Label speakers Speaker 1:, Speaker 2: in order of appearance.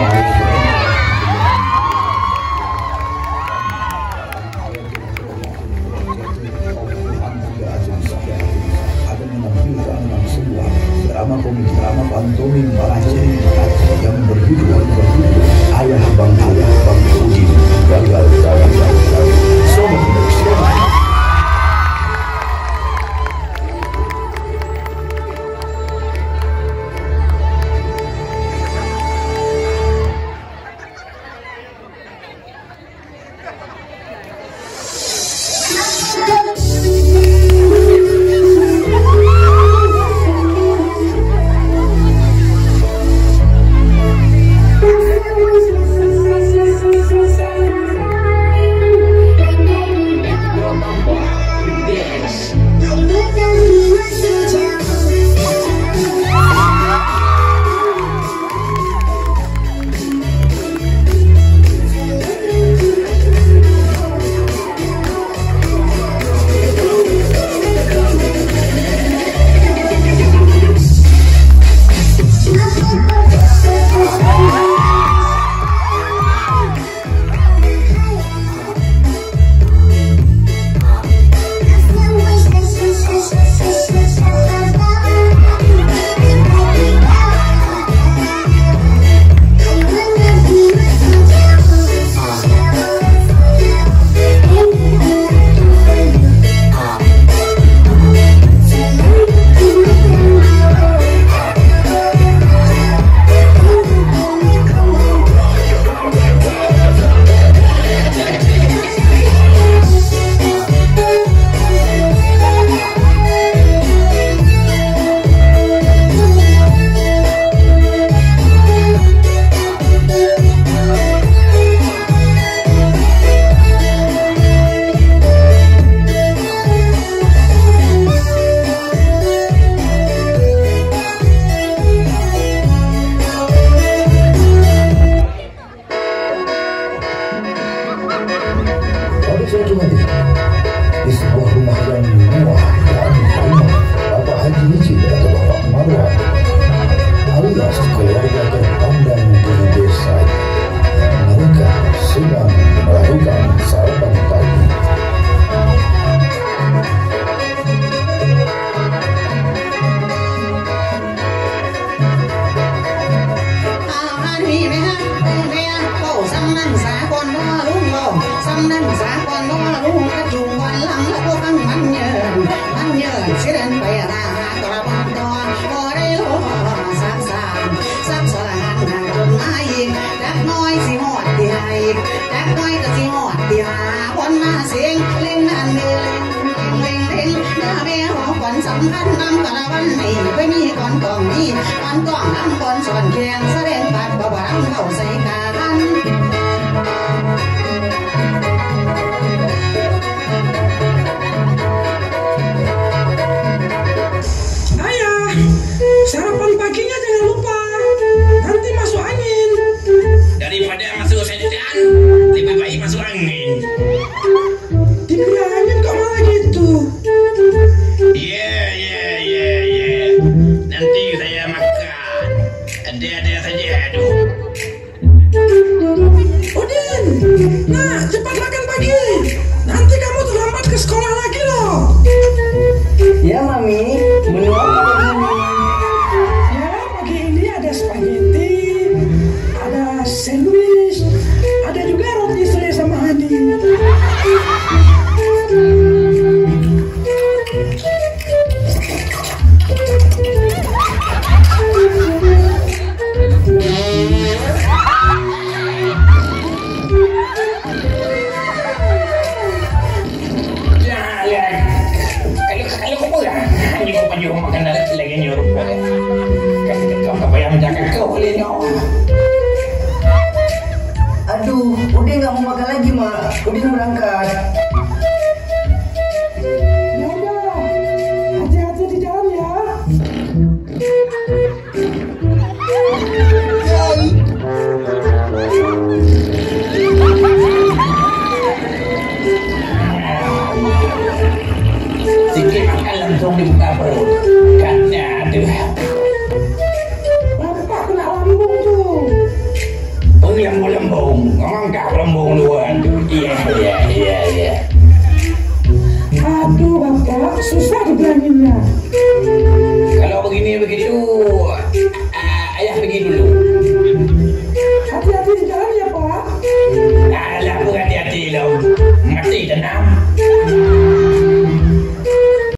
Speaker 1: Drama pantomim yang berjudul Ayah Bang Udin gagal dalam Sobat Indonesia. Suatu hari di sebuah rumah yang mewah, yakni rumah Bapak Haji Nicin atau Bapak Marwan alias keluarga terpandang di desa. Mereka sedang melakukan sarapan pagi.
Speaker 2: Sắm hát năm cả văn này với mi con còng đi con còng năm con tròn kèn sẽ đến bạc bảo đảm bảo dây cả ăn.
Speaker 3: Ayah, sarapan paginya jangan lupa, nanti masuk angin.
Speaker 4: Daripada masuk sedan, lebih baik masuk angin.
Speaker 3: Dibilangin kok malah gitu.
Speaker 4: Nanti saya makan. Ada saja, aduh.
Speaker 3: Udin, nah cepat makan pagi. Nanti kamu terlambat ke sekolah lagi loh.
Speaker 5: Ya Mami, menu apa begini?
Speaker 3: Ya pagi ini ada spaghetti, ada sandwich, ada juga roti selai sama Hadi.
Speaker 4: Kalau makan lagi nyuruh kasih kau apa yang menjaga kau boleh nyawa.
Speaker 5: Aduh, Udin nggak mau makan lagi Mak. Udin berangkat.
Speaker 3: Ya udah, hati-hati di jalan ya.
Speaker 4: Sikit makan langsung dibuka perut. Karena aduh.
Speaker 3: Bapak kena lambung tuh.
Speaker 4: Pasti dan am.